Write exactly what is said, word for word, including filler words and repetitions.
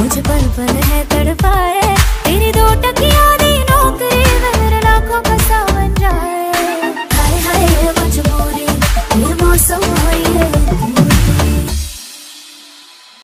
मुझे पल पल है तड़पाए, तेरी दो टकिया दी नौकरी मेरे लाखों का सावन जाए। हाय हाय ये मजबूरी, ये मौसम हुई है